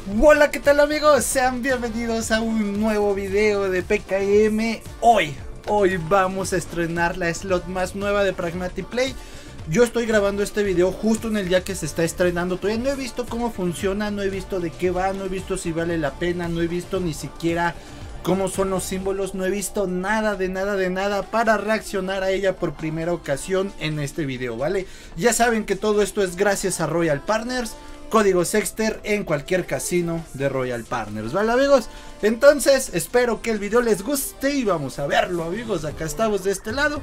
Hola, ¿qué tal amigos? Sean bienvenidos a un nuevo video de PKM. Hoy vamos a estrenar la slot más nueva de Pragmatic Play. Yo estoy grabando este video justo en el día que se está estrenando. Todavía no he visto cómo funciona, no he visto de qué va, no he visto si vale la pena, no he visto ni siquiera cómo son los símbolos, no he visto nada de nada para reaccionar a ella por primera ocasión en este video, ¿vale? Ya saben que todo esto es gracias a Royal Partners. Código Sexter en cualquier casino de Royal Partners, ¿vale amigos? Entonces espero que el video les guste y vamos a verlo amigos. Acá estamos de este lado.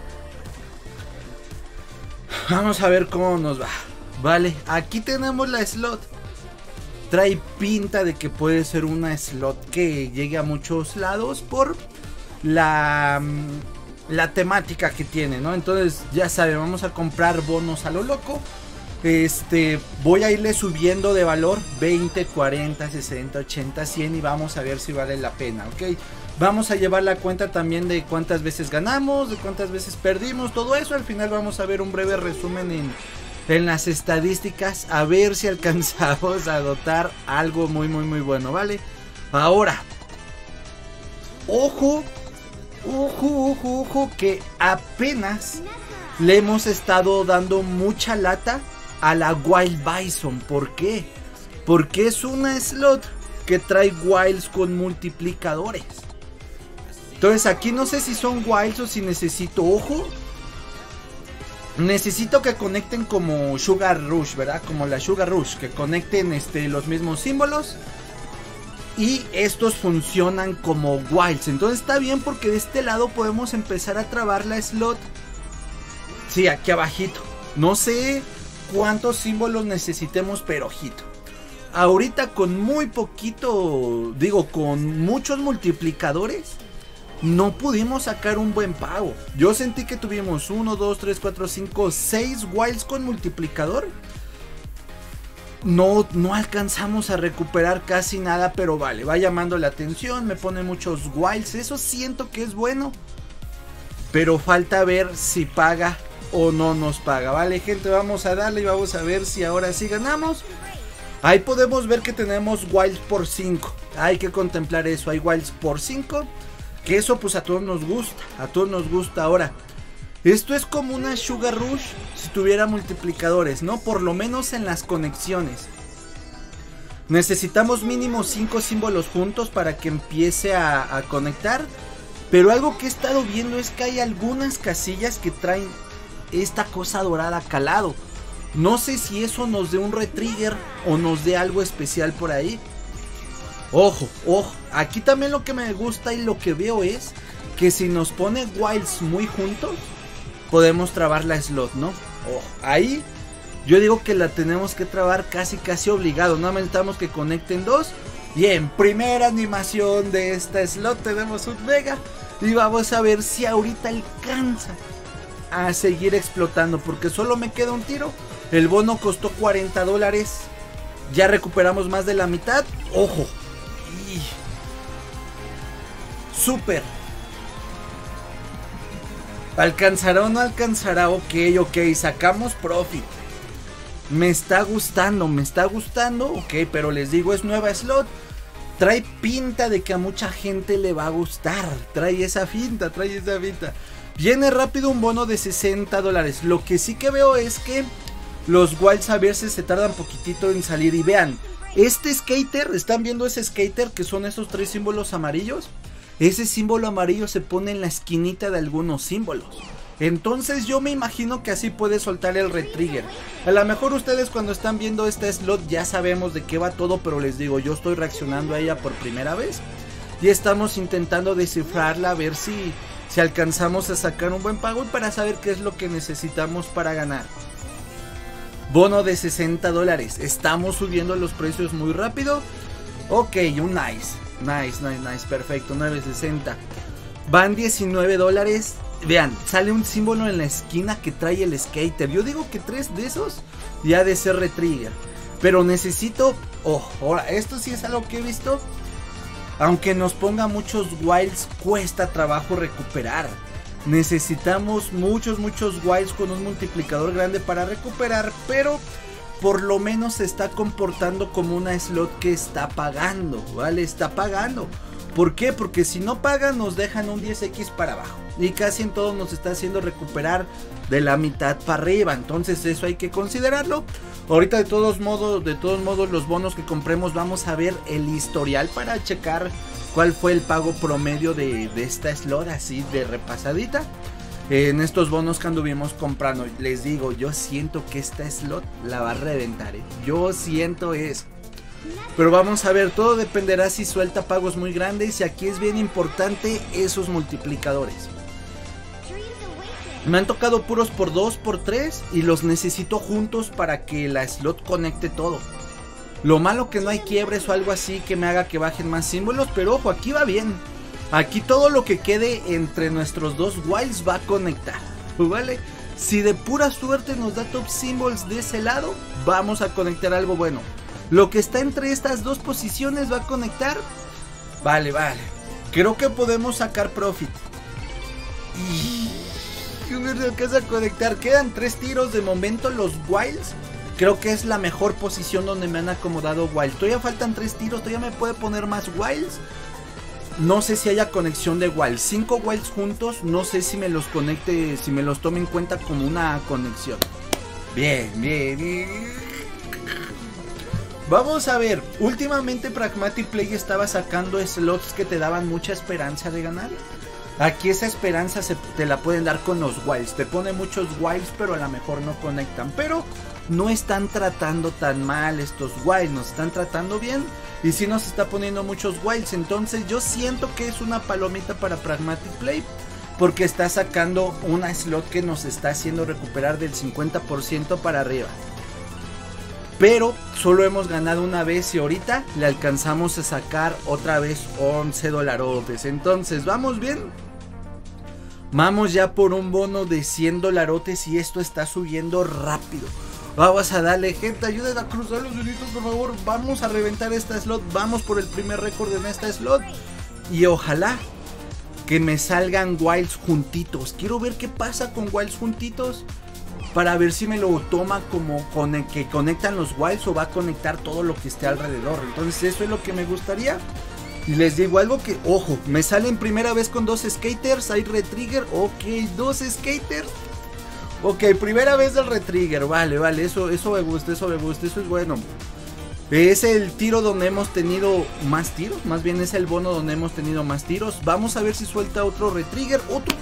Vamos a ver cómo nos va. Vale, aquí tenemos la slot. Trae pinta de que puede ser una slot que llegue a muchos lados por la temática que tiene, ¿no? Entonces ya saben, vamos a comprar bonos a lo loco. Voy a irle subiendo de valor 20, 40, 60, 80, 100 y vamos a ver si vale la pena, ¿ok? Vamos a llevar la cuenta también de cuántas veces ganamos, de cuántas veces perdimos, todo eso. Al final vamos a ver un breve resumen en las estadísticas, a ver si alcanzamos a dotar algo muy bueno, ¿vale? Ahora, ojo, que apenas le hemos estado dando mucha lata a la Wild Bison. ¿Por qué? Porque es una slot que trae wilds con multiplicadores. Entonces aquí no sé si son wilds o si necesito, ojo, necesito que conecten como Sugar Rush, ¿verdad? Como la Sugar Rush, que conecten los mismos símbolos. Y estos funcionan como wilds. Entonces está bien porque de este lado podemos empezar a trabar la slot. Sí, aquí abajito. No sé cuántos símbolos necesitemos, pero ojito. Ahorita con muy poquito, digo, con muchos multiplicadores, no pudimos sacar un buen pago. Yo sentí que tuvimos 1, 2, 3, 4, 5, 6 wilds con multiplicador. No alcanzamos a recuperar casi nada, pero vale, va llamando la atención, me pone muchos wilds, eso siento que es bueno. Pero falta ver si paga o no nos paga, vale gente, vamos a darle y vamos a ver si ahora sí ganamos. Ahí podemos ver que tenemos wilds por 5, hay que contemplar eso, hay wilds por 5, que eso pues a todos nos gusta, ahora. Esto es como una Sugar Rush si tuviera multiplicadores, ¿no? Por lo menos en las conexiones. Necesitamos mínimo 5 símbolos juntos para que empiece a conectar. Pero algo que he estado viendo es que hay algunas casillas que traen esta cosa dorada calado. No sé si eso nos dé un retrigger o nos dé algo especial por ahí. Ojo, aquí también lo que me gusta y lo que veo es que si nos pone wilds muy juntos, podemos trabar la slot, ¿no? Ahí yo digo que la tenemos que trabar casi obligado. No necesitamos que conecten dos. Bien, primera animación de esta slot, tenemos un mega. Y vamos a ver si ahorita alcanza a seguir explotando, porque solo me queda un tiro. El bono costó $40. Ya recuperamos más de la mitad. Ojo. Súper. ¿Alcanzará o no alcanzará? Ok, sacamos profit. Me está gustando, ok, pero les digo, es nueva slot. Trae pinta de que a mucha gente le va a gustar. Trae esa finta. Viene rápido un bono de $60. Lo que sí que veo es que los wilds a veces se tardan poquitito en salir. Y vean, este skater, ¿están viendo ese skater que son esos 3 símbolos amarillos? Ese símbolo amarillo se pone en la esquinita de algunos símbolos. Entonces yo me imagino que así puede soltar el retrigger. A lo mejor ustedes cuando están viendo esta slot ya sabemos de qué va todo, pero les digo, yo estoy reaccionando a ella por primera vez. Y estamos intentando descifrarla, a ver si alcanzamos a sacar un buen pago y para saber qué es lo que necesitamos para ganar. Bono de $60. Estamos subiendo los precios muy rápido. Ok, un nice, perfecto, 9.60. Van $19. Vean, sale un símbolo en la esquina que trae el skater. Yo digo que 3 de esos ya de ser retrigger. Pero necesito... ahora, esto sí es algo que he visto. Aunque nos ponga muchos wilds, cuesta trabajo recuperar. Necesitamos muchos wilds con un multiplicador grande para recuperar. Pero por lo menos se está comportando como una slot que está pagando, ¿vale? Está pagando. ¿Por qué? Porque si no pagan nos dejan un 10x para abajo. Y casi en todo nos está haciendo recuperar de la mitad para arriba. Entonces eso hay que considerarlo. Ahorita de todos modos los bonos que compremos vamos a ver el historial para checar cuál fue el pago promedio de esta slot así de repasadita. En estos bonos que anduvimos comprando, les digo, yo siento que esta slot la va a reventar, yo siento eso. Pero vamos a ver, todo dependerá si suelta pagos muy grandes y aquí es bien importante esos multiplicadores. Me han tocado puros por 2, por 3 y los necesito juntos para que la slot conecte todo. Lo malo que no hay quiebres o algo así que me haga que bajen más símbolos, pero ojo, aquí va bien. Aquí todo lo que quede entre nuestros dos wilds va a conectar, ¿vale? Si de pura suerte nos da top symbols de ese lado, vamos a conectar algo bueno. Lo que está entre estas dos posiciones va a conectar. Vale. Creo que podemos sacar profit. Y no se alcanza a conectar. Quedan 3 tiros de momento los wilds. Creo que es la mejor posición donde me han acomodado wilds. Todavía faltan 3 tiros. Todavía me puede poner más wilds. No sé si haya conexión de wilds. 5 wilds juntos. No sé si me los conecte. Si me los tome en cuenta como una conexión. Bien. Vamos a ver, últimamente Pragmatic Play estaba sacando slots que te daban mucha esperanza de ganar. Aquí esa esperanza te la pueden dar con los wilds. Te pone muchos wilds pero a lo mejor no conectan. Pero no están tratando tan mal estos wilds, nos están tratando bien. Y sí nos está poniendo muchos wilds. Entonces yo siento que es una palomita para Pragmatic Play. Porque está sacando una slot que nos está haciendo recuperar del 50% para arriba. Pero solo hemos ganado una vez y ahorita le alcanzamos a sacar otra vez 11 dolarotes. Entonces, ¿vamos bien? Vamos ya por un bono de 100 dolarotes y esto está subiendo rápido. Vamos a darle, gente, ayuden a cruzar los deditos, por favor. Vamos a reventar esta slot. Vamos por el primer récord en esta slot. Y ojalá que me salgan wilds juntitos. Quiero ver qué pasa con wilds juntitos. Para ver si me lo toma como con el que conectan los wilds o va a conectar todo lo que esté alrededor. Entonces eso es lo que me gustaría. Y les digo algo que, ojo, me salen primera vez con 2 skaters. Hay retrigger, ok, 2 skaters. Ok, primera vez del retrigger, vale, eso me gusta, eso es bueno. Es el tiro donde hemos tenido más tiros, más bien es el bono donde hemos tenido más tiros. Vamos a ver si suelta otro retrigger, otro.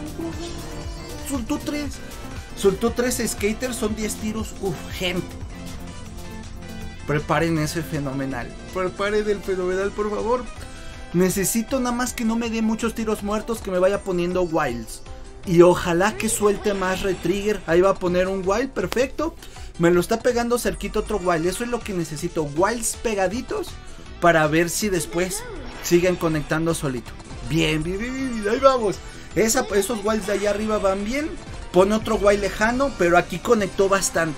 Soltó 3 skaters, son 10 tiros urgente. Preparen ese fenomenal. Preparen el fenomenal, por favor. Necesito nada más que no me dé muchos tiros muertos, que me vaya poniendo wilds. Y ojalá que suelte más retrigger. Ahí va a poner un wild, perfecto. Me lo está pegando cerquito otro wild. Eso es lo que necesito, wilds pegaditos. Para ver si después siguen conectando solito. Bien, ahí vamos. Esos wilds de allá arriba van bien. Pone otro wild lejano, pero aquí conectó bastante.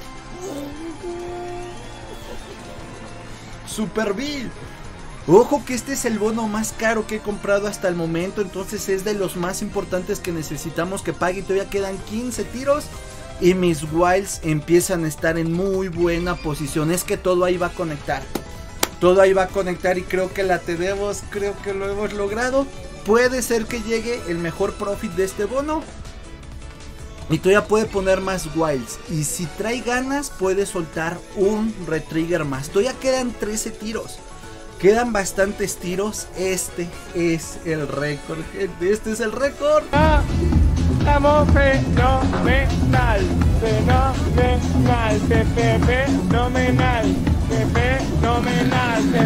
Super bien. Ojo que este es el bono más caro que he comprado hasta el momento. Entonces es de los más importantes que necesitamos que pague. Todavía quedan 15 tiros. Y mis wilds empiezan a estar en muy buena posición. Es que todo ahí va a conectar. Todo ahí va a conectar y creo que la tenemos. Creo que lo hemos logrado. Puede ser que llegue el mejor profit de este bono. Y todavía puede poner más wilds. Y si trae ganas puede soltar un retrigger más. Todavía quedan 13 tiros. Quedan bastantes tiros. Este es el récord, gente. Este es el récord. Estamos fenomenal. Fenomenal.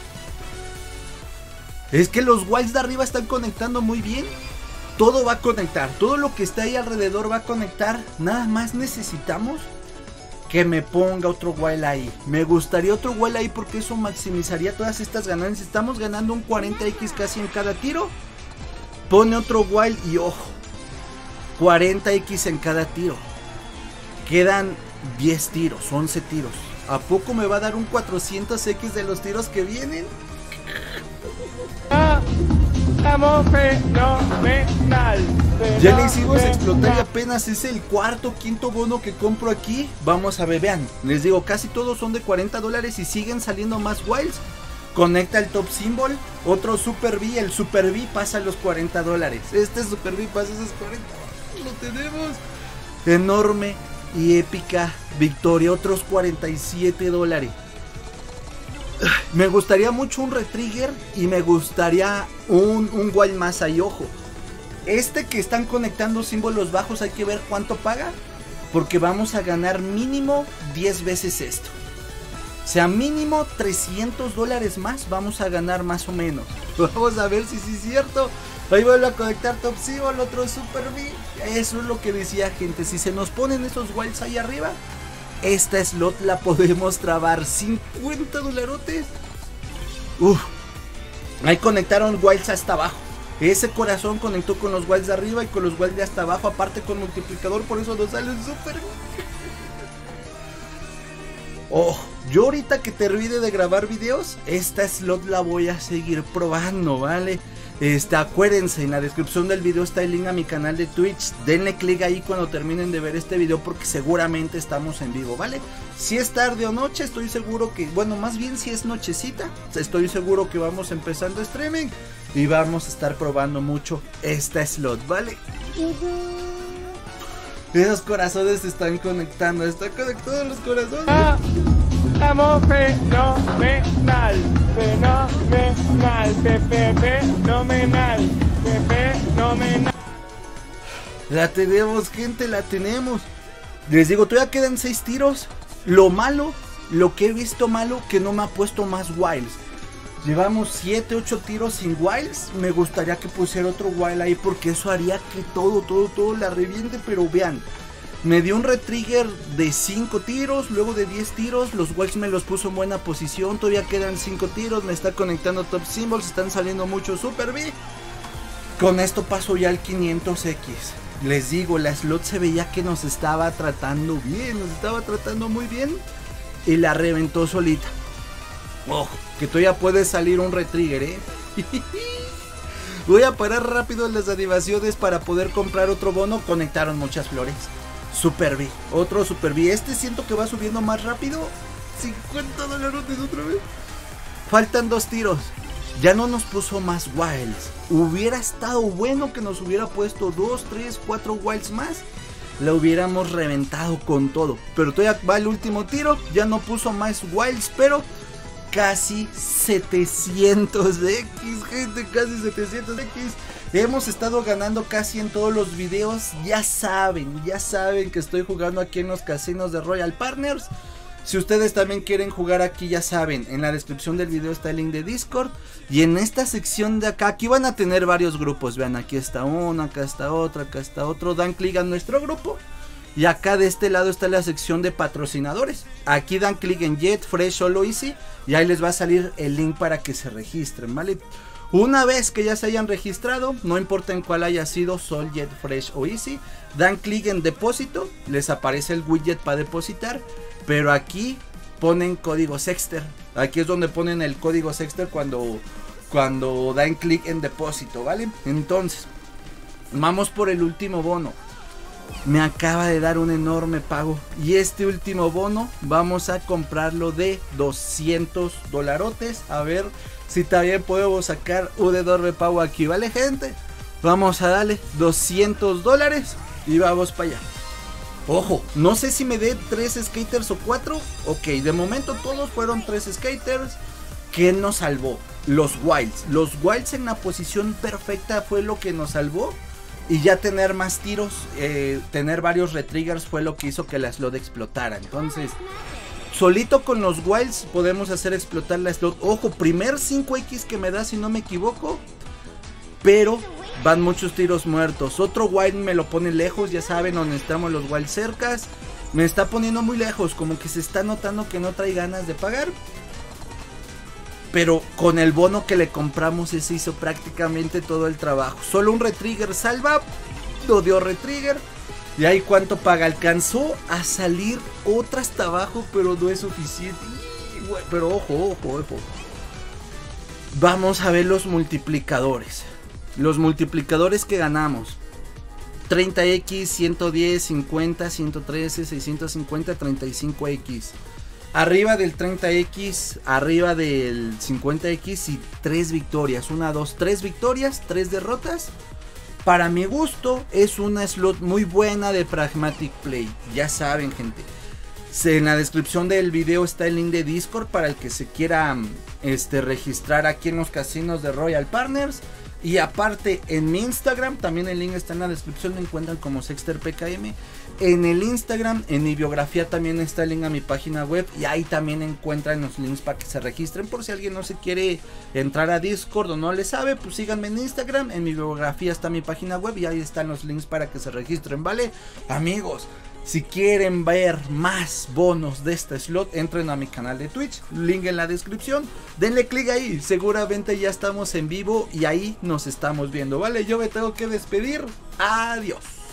Es que los wilds de arriba están conectando muy bien. Todo va a conectar, todo lo que está ahí alrededor va a conectar. Nada más necesitamos que me ponga otro wild ahí. Me gustaría otro wild ahí porque eso maximizaría todas estas ganancias. Estamos ganando un 40x casi en cada tiro. Pone otro wild y ojo, 40x en cada tiro. Quedan 10 tiros, 11 tiros. ¿A poco me va a dar un 400x de los tiros que vienen? Estamos fenomenal. Ya le hicimos explotar y apenas es el cuarto, quinto bono que compro aquí. Vamos a ver, vean, les digo, casi todos son de $40 y siguen saliendo más wilds. Conecta el top symbol, otro Super V, el Super V pasa los $40. Este Super V pasa esos $40, lo tenemos. Enorme y épica victoria, otros $47. Me gustaría mucho un retrigger y me gustaría un wild más ahí, ojo. Este que están conectando símbolos bajos hay que ver cuánto paga, porque vamos a ganar mínimo 10 veces esto. O sea, mínimo $300 más vamos a ganar más o menos. Vamos a ver si sí es cierto. Ahí vuelvo a conectar top symbol, otro Super V. Eso es lo que decía, gente. Si se nos ponen esos wilds ahí arriba, esta slot la podemos trabar. $50. Uf. Ahí conectaron wilds hasta abajo. Ese corazón conectó con los wilds de arriba y con los wilds de hasta abajo, aparte con multiplicador, por eso nos sale un Super. Oh, yo ahorita que termine de grabar videos, esta slot la voy a seguir probando, ¿vale? Acuérdense, en la descripción del video está el link a mi canal de Twitch. Denle click ahí cuando terminen de ver este video, porque seguramente estamos en vivo, ¿vale? Si es tarde o noche, estoy seguro que, bueno, más bien si es nochecita, estoy seguro que vamos empezando streaming y vamos a estar probando mucho esta slot, ¿vale? Esos corazones se están conectando, están conectados los corazones. Estamos fenomenal, fenomenal, fenomenal, fenomenal. La tenemos, gente, la tenemos. Les digo, todavía quedan 6 tiros. Lo malo, lo que he visto malo, que no me ha puesto más wilds. Llevamos 7, 8 tiros sin wilds. Me gustaría que pusiera otro wild ahí, porque eso haría que todo la reviente. Pero vean, me dio un retrigger de 5 tiros, luego de 10 tiros. Los wilds me los puso en buena posición. Todavía quedan 5 tiros, me está conectando top symbols, están saliendo muchos Super V. Con esto paso ya al 500X. Les digo, la slot se veía que nos estaba tratando bien, nos estaba tratando muy bien, y la reventó solita. Ojo, que todavía puede salir un retrigger, Voy a parar rápido las animaciones para poder comprar otro bono. Conectaron muchas flores. Super V, otro Super V. Este siento que va subiendo más rápido. $50 otra vez. Faltan 2 tiros. Ya no nos puso más wilds. Hubiera estado bueno que nos hubiera puesto 2, 3, 4 wilds más. La hubiéramos reventado con todo. Pero todavía va el último tiro. Ya no puso más wilds, pero casi 700X, gente, casi 700X. Hemos estado ganando casi en todos los videos. Ya saben que estoy jugando aquí en los casinos de Royal Partners. Si ustedes también quieren jugar aquí, ya saben, en la descripción del video está el link de Discord. Y en esta sección de acá, aquí van a tener varios grupos. Vean, aquí está uno, acá está otro, acá está otro. Dan clic a nuestro grupo. Y acá de este lado está la sección de patrocinadores. Aquí dan clic en Jet, Fresh, Solo Easy. Y ahí les va a salir el link para que se registren, ¿vale? Una vez que ya se hayan registrado, no importa en cuál haya sido, Sol, Jet, Fresh o Easy, dan clic en depósito. Les aparece el widget para depositar. Pero aquí ponen código Sexter. Aquí es donde ponen el código Sexter cuando dan clic en depósito, ¿vale? Entonces, vamos por el último bono. Me acaba de dar un enorme pago. Y este último bono vamos a comprarlo de $200. A ver si también podemos sacar un enorme pago aquí, ¿vale, gente? Vamos a darle $200 y vamos para allá. Ojo, no sé si me dé 3 skaters o 4. Ok, de momento todos fueron 3 skaters. ¿Qué nos salvó? Los wilds. Los wilds en la posición perfecta fue lo que nos salvó. Y ya tener más tiros, tener varios retriggers fue lo que hizo que la slot explotara. Entonces, solito con los wilds podemos hacer explotar la slot. Ojo, primer 5X que me da, si no me equivoco. Pero van muchos tiros muertos. Otro wild me lo pone lejos, ya saben, donde estamos los wilds cercas. Me está poniendo muy lejos, como que se está notando que no trae ganas de pagar. Pero con el bono que le compramos, se hizo prácticamente todo el trabajo. Solo un retrigger salva, no dio retrigger. Y ahí cuánto paga, alcanzó a salir otra hasta abajo, pero no es suficiente. Pero ojo. Vamos a ver los multiplicadores. los multiplicadores que ganamos. 30x, 110, 50, 113, 650, 35x. Arriba del 30x, arriba del 50x y 3 victorias. 1, 2, 3 victorias, 3 derrotas. Para mi gusto es una slot muy buena de Pragmatic Play. Ya saben, gente. En la descripción del video está el link de Discord para el que se quiera registrar aquí en los casinos de Royal Partners. Y aparte en mi Instagram, también el link está en la descripción, me encuentran como SexterPKM. En el Instagram, en mi biografía también está el link a mi página web. Y ahí también encuentran los links para que se registren. Por si alguien no se quiere entrar a Discord o no le sabe, pues síganme en Instagram. En mi biografía está mi página web y ahí están los links para que se registren, ¿vale? Amigos, si quieren ver más bonos de esta slot, entren a mi canal de Twitch, link en la descripción, denle click ahí, seguramente ya estamos en vivo y ahí nos estamos viendo, ¿vale? Yo me tengo que despedir, adiós.